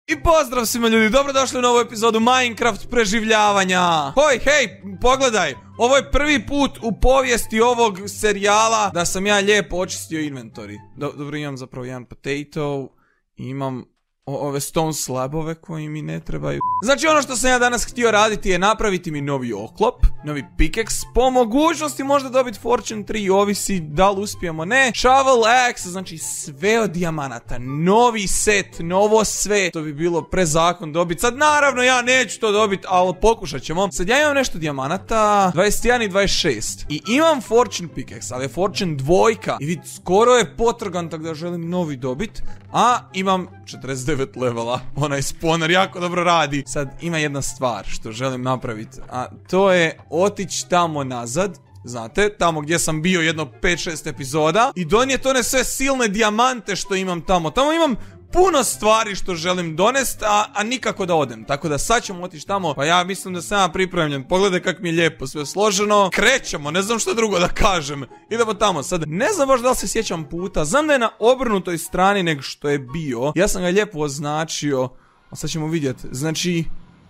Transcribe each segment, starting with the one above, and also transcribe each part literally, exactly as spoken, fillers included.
I pozdrav svima ljudi, dobrodošli u novu epizodu Minecraft preživljavanja. Hoj, hej, pogledaj, ovo je prvi put u povijesti ovog serijala da sam ja lijepo očistio inventory. Do, dobro, imam zapravo jedan potato, imam ove stone slabove koji mi ne trebaju. Znači ono što sam ja danas htio raditi je napraviti mi novi oklop, novi pickaxe, po mogućnosti možda dobiti fortune tri, ovisi da li uspijemo, ne. Shovel axe, znači sve od dijamanata, novi set, novo sve, to bi bilo prezakon dobiti. Sad naravno ja neću to dobiti, ali pokušat ćemo. Sad ja imam nešto dijamanata, dvadeset jedan i dvadeset šest. I imam fortune pickaxe, ali je fortune dvojka. I vid, skoro je potrgan, tako da želim novi dobit. A imam četrdeset devet levela, onaj spawner jako dobro radi. Sad ima jedna stvar što želim napraviti, a to je otići tamo nazad, znate, tamo gdje sam bio jedno pet šest epizoda, i donijeti one sve silne dijamante što imam tamo. Tamo imam puno stvari što želim donest, a, a nikako da odem. Tako da sad ćemo otići tamo. Pa ja mislim da sam ja pripremljen. Pogledaj kak mi je lijepo sve složeno. Krećemo, ne znam što drugo da kažem. Idemo tamo. Sad ne znam baš da li se sjećam puta. Znam da je na obrnutoj strani nego što je bio. Ja sam ga lijepo označio. A sad ćemo vidjeti. Znači,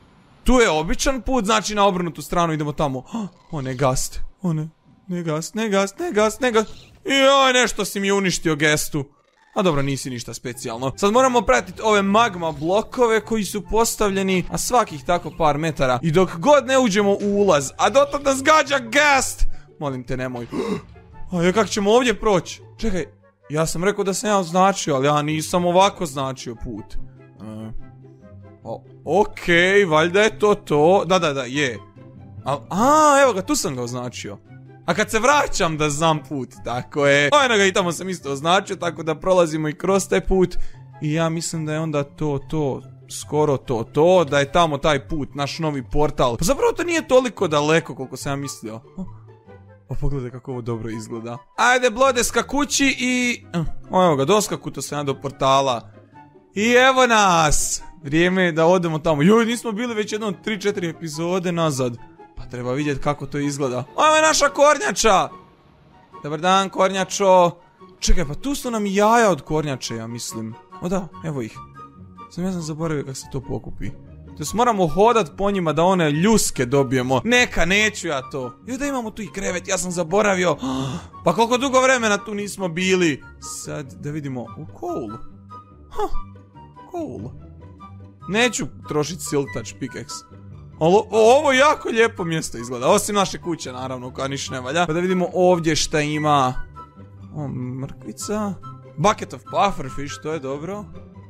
tu je običan put, znači na obrnutu stranu idemo tamo. O ne, gast. O ne, ne gast, ne gast, ne gast, ne gast. Joj, nešto si mi uništio gestu. A dobro, nisi ništa specijalno. Sad moramo pratiti ove magma blokove koji su postavljeni a svakih tako par metara. I dok god ne uđemo u ulaz, a dotad nas gađa gast. Molim te, nemoj. A ja, kako ćemo ovdje proći? Čekaj, ja sam rekao da sam ja označio, ali ja nisam ovako značio put. Uh, o, Okej, okay, valjda je to to. Da, da, da, je. A, a, evo ga, tu sam ga označio. A kad se vraćam da znam put, tako je. Ojno ga, i tamo sam isto označio, tako da prolazimo i kroz taj put. I ja mislim da je onda to, to, skoro to, to, da je tamo taj put, naš novi portal. Pa zapravo to nije toliko daleko koliko sam ja mislio. O, pogledaj kako ovo dobro izgleda. Ajde, Blodeska kući i... O, evo ga, doskakuto sam ja do portala. I evo nas! Vrijeme je da odemo tamo. Joj, nismo bili već jedno tri četiri epizode nazad. Pa treba vidjeti kako to izgleda. Ovo je naša kornjača! Dobar dan, kornjačo. Čekaj, pa tu su nam jaja od kornjače, ja mislim. O da, evo ih. Sam ja sam zaboravio kako se to pokupi. To s moramo hodat po njima da one ljuske dobijemo. Neka, neću ja to. Joj, da imamo tu i krevet, ja sam zaboravio. Pa koliko dugo vremena tu nismo bili. Sad da vidimo. U coal. Ha, coal. Neću trošiti silk touch pickaxe. O, ovo jako lijepo mjesto izgleda, osim naše kuće naravno koja niš ne valja. Pa da vidimo ovdje šta ima. O, mrkvica. Bucket of pufferfish, to je dobro.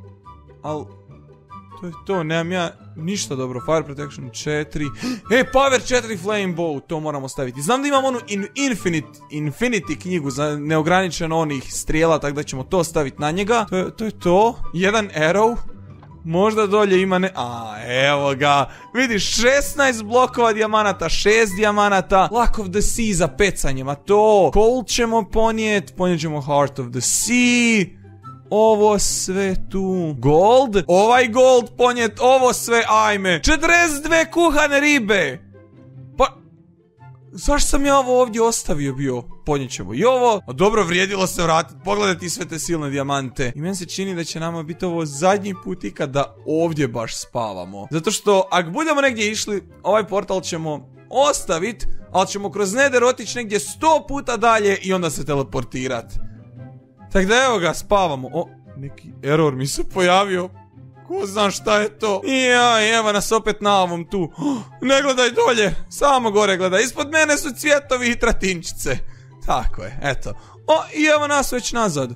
Al, to je to, nemam ja ništa dobro. Fire protection četiri. E, power četiri flame bow, to moramo staviti. Znam da imam onu in, infinite, infinity knjigu za neograničeno onih strijela, tako da ćemo to staviti na njega. To je to. Je to. Jedan arrow. Možda dolje ima ne... A, evo ga. Vidiš, šesnaest blokova dijamanata, šest dijamanata. Luck of the Sea za pecanjem, a to... Coal ćemo ponijet, ponijet ćemo Heart of the Sea. Ovo sve tu... Gold? Ovaj gold ponijet, ovo sve, ajme. četrdeset dvije kuhane ribe. Pa... Zašto sam ja ovo ovdje ostavio bio? Ponijet ćemo i ovo. A dobro, vrijedilo se vratiti. Pogledaj ti sve te silne dijamante. I meni se čini da će nama biti ovo zadnji put ikad da ovdje baš spavamo. Zato što ako budemo negdje išli, ovaj portal ćemo ostaviti, ali ćemo kroz Nether otići negdje sto puta dalje i onda se teleportirati. Tako da evo ga, spavamo. O, neki error mi se pojavio. Ko zna šta je to? Jaj, evo nas opet na ovom tu. Ne gledaj dolje, samo gore gledaj. Ispod mene su cvjetovi i tratinčice. Tako je, eto. O, i evo nas već nazad.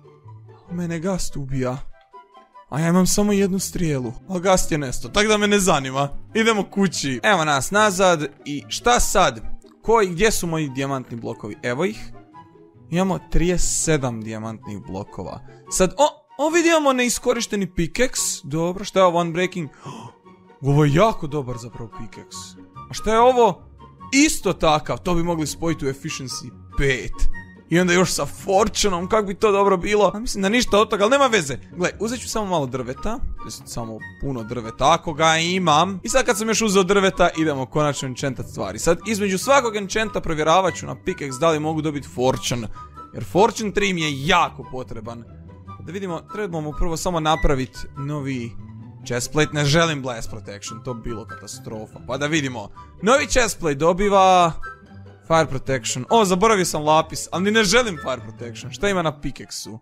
Mene gast ubija. A ja imam samo jednu strijelu. A gast je nesto, tako da me ne zanima. Idemo kući. Evo nas nazad. I šta sad? Koji, gdje su moji dijamantni blokovi? Evo ih. Imamo trideset sedam dijamantnih blokova. Sad, o, ovdje imamo neiskorišteni pickaxe. Dobro, šta je ovo? One breaking. Ovo je jako dobar zapravo pickaxe. A šta je ovo? Isto takav, to bi mogli spojiti u efficiency pet. I onda još sa fortuneom, kako bi to dobro bilo. A mislim da ništa od toga, ali nema veze. Gle, uzet ću samo malo drveta. Samo puno drveta, ako ga imam. I sad kad sam još uzeo drveta, idemo konačno enchantat stvari. Sad između svakog enchanta provjeravat ću na pickaxe da li mogu dobiti fortune. Jer fortune tri mi je jako potreban. Da vidimo, trebamo prvo samo napraviti novi Chestplate, ne želim Blast Protection, to bi bilo katastrofa. Pa da vidimo. Novi chestplate dobiva Fire Protection. O, zaboravio sam lapis, ali ni ne želim Fire Protection. Šta ima na pickaxe-u? Uh,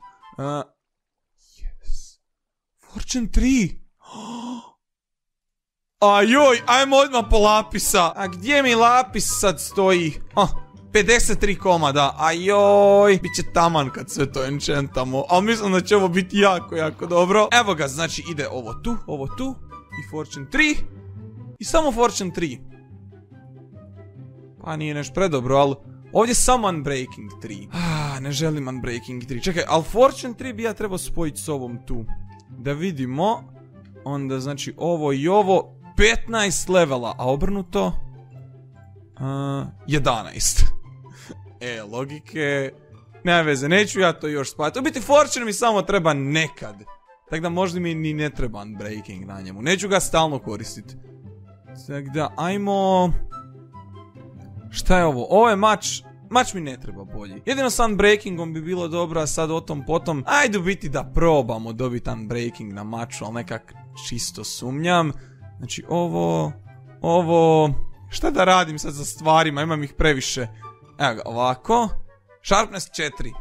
yes. Fortune tri. Ajoj, ajmo odmah po lapisa. A gdje mi lapis sad stoji? Oh, pedeset tri komada. Ajoj, bit će taman kad sve to enchantamo. Ali mislim da će ovo biti jako, jako dobro. Evo ga, znači ide ovo tu, ovo tu. I Fortune tri. I samo Fortune tri. Pa nije nešto predobro, ali ovdje samo Unbreaking tri. Ah, ne želim Unbreaking tri. Čekaj, ali Fortune tri bi ja trebao spojiti s ovom tu. Da vidimo. Onda znači ovo i ovo. petnaest levela, a obrnuto? Uh, jedanaest. E, logike. Nema veze, neću ja to još spavati. U biti Fortune mi samo treba nekad. Tako da možda mi ni ne treba Unbreaking na njemu. Neću ga stalno koristiti. Tako da, ajmo... Šta je ovo? Ovo je mač... Mač mi ne treba bolji. Jedino s Unbreakingom bi bilo dobro, a sad o tom potom... Ajde u biti da probamo dobiti Unbreaking na maču, ali nekak čisto sumnjam. Znači ovo... Ovo... Šta da radim sad za stvarima? Imam ih previše. Evo ga, ovako. Sharpness četiri.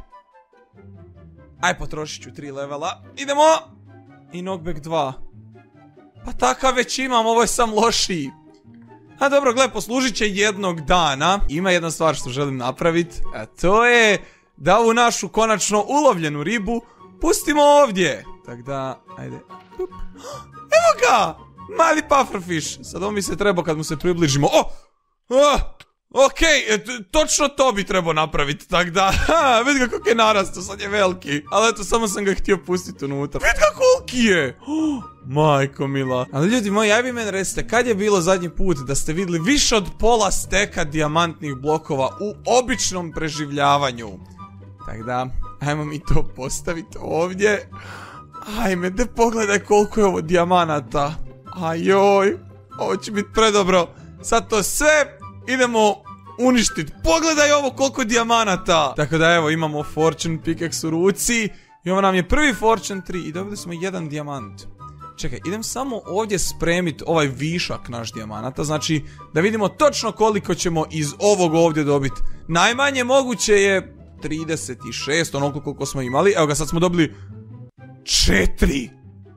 Aj, potrošit ću tri levela. Idemo! I knockback dva. Pa takav već imam, ovo je sam lošiji. A dobro, gle, poslužit će jednog dana. Ima jedna stvar što želim napraviti, a to je da ovu našu konačno ulovljenu ribu pustimo ovdje. Tako da, ajde. Up. Evo ga! Mali pufferfish. Sad on mi se treba kad mu se približimo. O! Oh! Okej, okay, točno to bi trebao napraviti, tak da, ha, vidi ga kako je narastao, sad je veliki. Ali eto, samo sam ga htio pustiti unutra. Vidi ga koliki je! Oh, majko mila. Ali ljudi moji, aj vi meni recite, kad je bilo zadnji put da ste vidjeli više od pola steka dijamantnih blokova u običnom preživljavanju? Tak da, ajmo mi to postaviti ovdje. Ajme, de pogledaj koliko je ovo dijamanata. Ajoj, ovo će biti predobro. Sad to sve... Idemo uništiti. Pogledaj ovo koliko dijamanata. Tako da evo imamo Fortune pickaxe u ruci. I ovo nam je prvi Fortune tri. I dobili smo jedan dijamant. Čekaj, idem samo ovdje spremiti ovaj višak naš dijamanata. Znači da vidimo točno koliko ćemo iz ovog ovdje dobiti. Najmanje moguće je trideset šest, onoliko koliko smo imali. Evo ga, sad smo dobili četiri.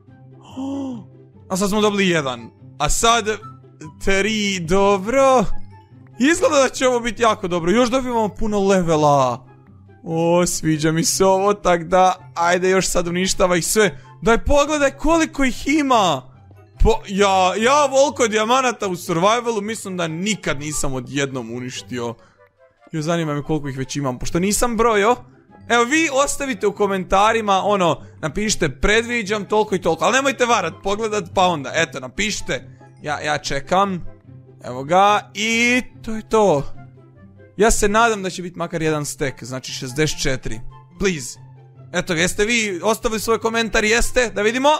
A sad smo dobili jedan. A sad tri, dobro. Izgleda da će ovo biti jako dobro. Još dobivamo puno levela. O, sviđa mi se ovo, tak da, ajde još sad uništava ih sve. Daj pogledaj koliko ih ima. Po, ja, ja volko dijamanata u survivalu mislim da nikad nisam odjednom uništio. Jo, zanima me koliko ih već imam, pošto nisam brojio. Evo vi ostavite u komentarima, ono, napišite predviđam toliko i toliko. Ali nemojte varat, pogledat pa onda, eto, napišite. Ja, ja čekam. Evo ga, i to je to. Ja se nadam da će biti makar jedan stek, znači šezdeset četiri. Please. Eto ga, jeste vi ostavili svoj komentar, jeste? Da vidimo.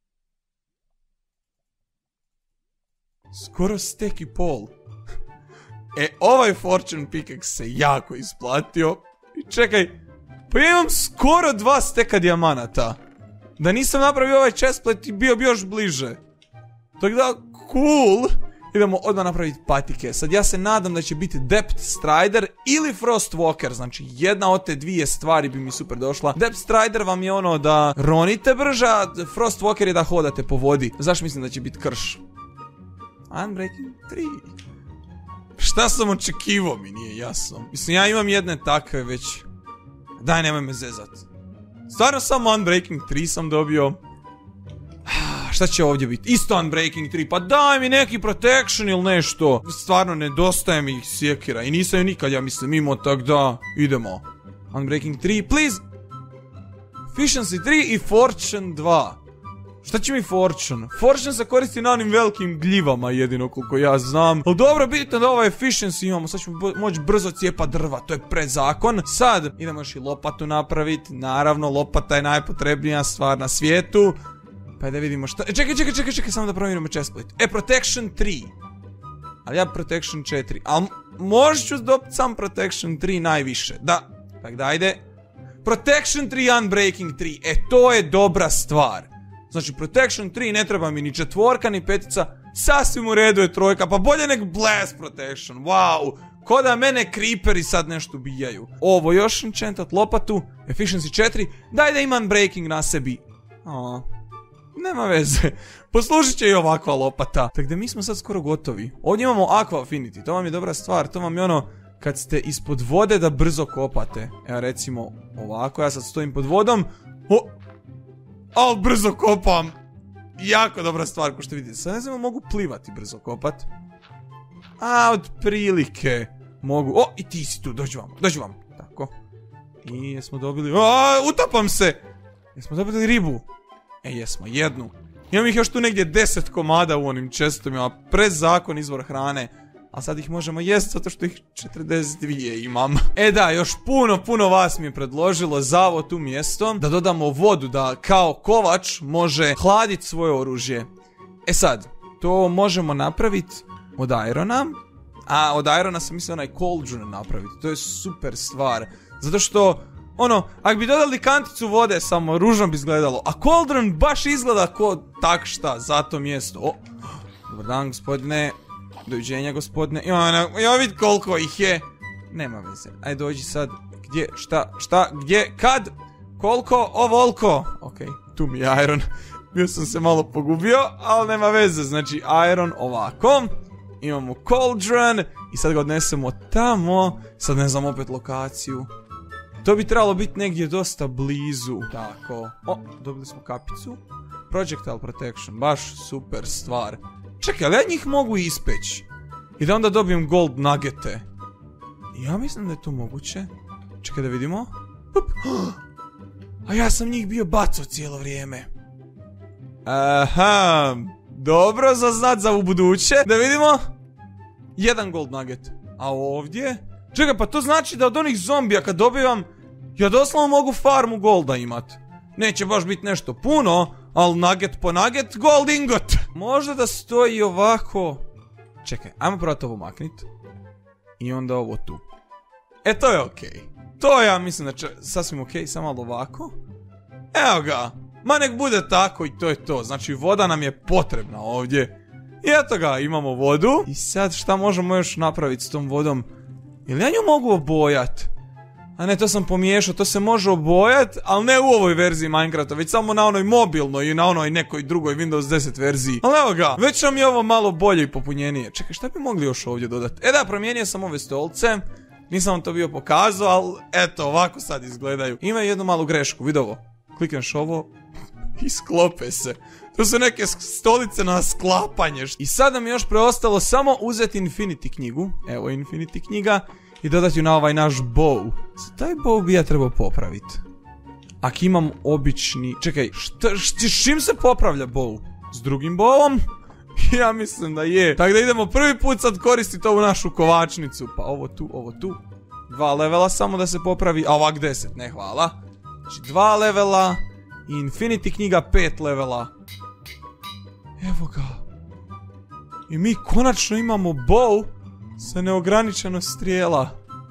Skoro stek i pol. E, ovaj Fortune pickaxe se jako isplatio. I čekaj, pa ja imam skoro dva steka dijamanata. Da nisam napravio ovaj chestplate i bio bi još bliže. Tako da, cool. Idemo odmah napraviti patike. Sad ja se nadam da će biti Depth Strider ili Frost Walker. Znači jedna od te dvije stvari bi mi super došla. Depth Strider vam je ono da ronite brže, a Frost Walker je da hodate po vodi. Zašto mislim da će biti krš? Unbreaking tri. Šta sam očekivao mi nije jasno. Mislim ja imam jedne takve već. Daj nemoj me zezat. Stvarno samo Unbreaking tri sam dobio. Šta će ovdje biti? Isto Unbreaking tri, pa daj mi neki protection ili nešto. Stvarno nedostaje mi ih sjekira i nisam ju nikad, ja mislim, imao, tak da idemo. Unbreaking tri, please. Efficiency tri i Fortune dva. Šta će mi Fortune? Fortune se koristi na onim velikim gljivama jedino koliko ja znam. Ali dobro, bitno da ovaj Efficiency imamo, sad ćemo moći brzo cijepat drva, to je prezakon. Sad idemo još i lopatu napraviti, naravno lopata je najpotrebnija stvar na svijetu. Pa da vidimo šta... Čekaj, čekaj, čekaj, čekaj, samo da promijenimo chestplate. E, Protection tri. Ali ja Protection četiri. Ali možda ću dobiti sam Protection tri najviše. Da. Tak da, ajde. Protection tri, Unbreaking tri. E, to je dobra stvar. Znači protection tri, ne treba mi ni četvorka ni petica. Sasvim u redu je trojka, pa bolje nek blast protection, wow. Ko da mene creeperi sad nešto ubijaju. Ovo još enchantat lopatu, efficiency četiri, daj da imam breaking na sebi. O, nema veze, poslužit će i ovakva lopata. Tako da mi smo sad skoro gotovi. Ovdje imamo aqua affinity, to vam je dobra stvar, to vam je ono kad ste ispod vode da brzo kopate. Evo recimo ovako, ja sad stojim pod vodom. O, al brzo kopam. Jako dobra stvar, ko što vidite. Sad ne znam, mogu plivati brzo kopat. A, otprilike mogu. O, i ti si tu, dođi vam, dođi vam. Tako. I jesmo dobili... A, utapam se! Jesmo dobili ribu? E, jesmo, jednu. Imam ih još tu negdje deset komada u onim čestovima. Prezakon izvor hrane. A sad ih možemo jest zato što ih četrdeset dvije imam. E da, još puno, puno vas mi je predložilo za ovo tu mjesto. Da dodamo vodu, da kao kovač može hladiti svoje oružje. E sad, to možemo napraviti od irona. A od irona sam mislio onaj cauldron napraviti. To je super stvar. Zato što, ono, ako bi dodali kanticu vode, samo ružno bi izgledalo. A cauldron baš izgleda ko tak šta za to mjesto. O, dobar dan gospodine. Doviđenja gospodine. Ja vidi koliko ih je. Nema veze. Ajde dođi sad. Gdje, šta, šta, gdje, kad? Koliko, ovoliko. Ok, tu mi je iron. Bio sam se malo pogubio, ali nema veze. Znači iron ovako. Imamo cauldron. I sad ga odnesemo tamo. Sad ne znam opet lokaciju. To bi trebalo biti negdje dosta blizu. Tako. O, dobili smo kapicu. Projectile protection. Baš super stvar. Čekaj, ali ja njih mogu ispeći. I da onda dobijem gold nuggete. Ja mislim da je to moguće. Čekaj da vidimo. A ja sam njih bio bacao cijelo vrijeme. Aha. Dobro za znat za u buduće. Da vidimo. Jedan gold nugget. A ovdje? Čekaj, pa to znači da od onih zombija kad dobivam, ja doslovno mogu farmu golda imat. Neće baš biti nešto puno, ali nugget po nugget, gold ingot. Možda da stoji ovako. Čekaj, ajmo probati ovo maknit. I onda ovo tu. E, to je okej. To ja mislim da će sasvim okej, samo malo ovako. Evo ga. Ma nek bude tako i to je to. Znači voda nam je potrebna ovdje. I eto ga, imamo vodu. I sad šta možemo još napraviti s tom vodom? Jel ja nju mogu obojat? A ne, to sam pomiješao, to se može obojat, ali ne u ovoj verziji Minecrafta, već samo na onoj mobilnoj i na onoj nekoj drugoj Windows deset verziji. Ali evo ga, već nam je ovo malo bolje i popunjenije. Čekaj, šta bi mogli još ovdje dodati? E da, promijenio sam ove stolce. Nisam vam to bio pokazao, ali eto, ovako sad izgledaju. Ima jednu malu grešku, vidi ovo. Klikneš ovo i sklope se. To su neke stolice na sklapanje. I sad nam je još preostalo samo uzeti Infinity knjigu. Evo Infinity knjiga. I dodati ju na ovaj naš bow. Taj bow bi ja trebao popraviti. Ako imam obični... Čekaj, s čim se popravlja bow? S drugim bowom? Ja mislim da je. Tako da idemo prvi put sad koristiti ovu našu kovačnicu. Pa ovo tu, ovo tu. Dva levela samo da se popravi. A ovak deset, ne hvala. Znači dva levela. I Infinity knjiga pet levela. Evo ga. I mi konačno imamo bow sa neograničeno strijela.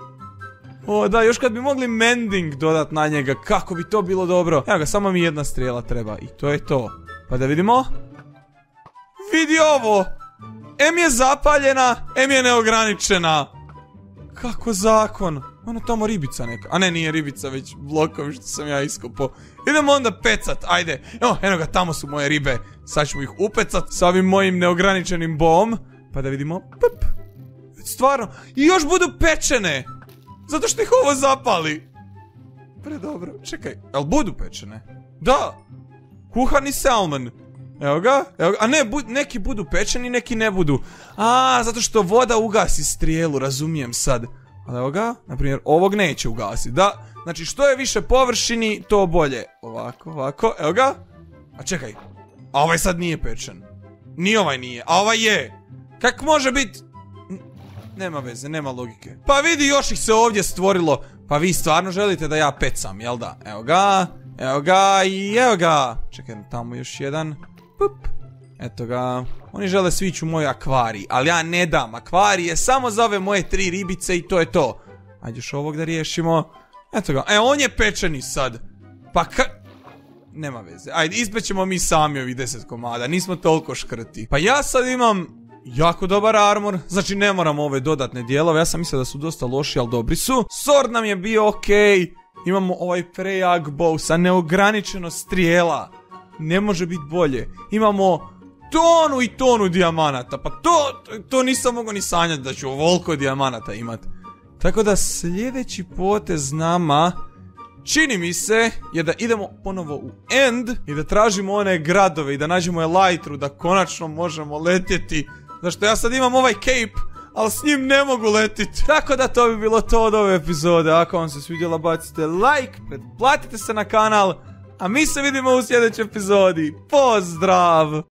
O da, još kad bi mogli mending dodat na njega, kako bi to bilo dobro. Evo ga, samo mi jedna strijela treba i to je to. Pa da vidimo. Vidi ovo. Em je zapaljena, em je neograničena. Kako zakon. Ono tamo ribica neka. A ne, nije ribica, već blokovi što sam ja iskopao. Idemo onda pecat, ajde. Evo, eno ga, tamo su moje ribe. Sad ćemo ih upecat sa ovim mojim neograničenim bom. Pa da vidimo. Pup. Stvarno. I još budu pečene. Zato što ih ovo zapali. Predobro. Čekaj, jel budu pečene? Da. Kuhani salmon. Evo ga. Evo ga. A ne, bu, neki budu pečeni, neki ne budu. A, zato što voda ugasi strijelu, razumijem sad. Ali evo ga, na primjer, ovog neće ugasiti. Da, znači što je više površini, to bolje. Ovako, ovako, evo ga. A čekaj, a ovaj sad nije pečen. Ni ovaj nije, a ovaj je. Kak može biti? Nema veze, nema logike. Pa vidi, još ih se ovdje stvorilo. Pa vi stvarno želite da ja pecam, jel da? Evo ga, evo ga i evo ga. Čekaj, tamo još jedan. Pup. Eto ga. Oni žele svići u moj akvarij, ali ja ne dam. Akvarij je samo za ove moje tri ribice i to je to. Ajde još ovog da riješimo. Eto ga. E, on je pečeni sad. Pa ka... nema veze. Ajde, ispećemo mi sami ovih deset komada, nismo toliko škrti. Pa ja sad imam jako dobar armor, znači ne moram ove dodatne dijelove, ja sam mislio da su dosta loši, ali dobri su. Sword nam je bio okej, imamo ovaj prejak bow sa neograničeno strijela, ne može biti bolje. Imamo tonu i tonu dijamanata, pa to, to nisam mogao ni sanjati da ću ovoliko dijamanata imat. Tako da sljedeći potez nama, čini mi se, je da idemo ponovo u end i da tražimo one gradove i da nađemo Elytru, da konačno možemo letjeti. Zašto ja sad imam ovaj cape, ali s njim ne mogu letiti. Tako da to bi bilo to od ove epizode. Ako vam se svidjela, bacite like, pretplatite se na kanal, a mi se vidimo u sljedećoj epizodi. Pozdrav!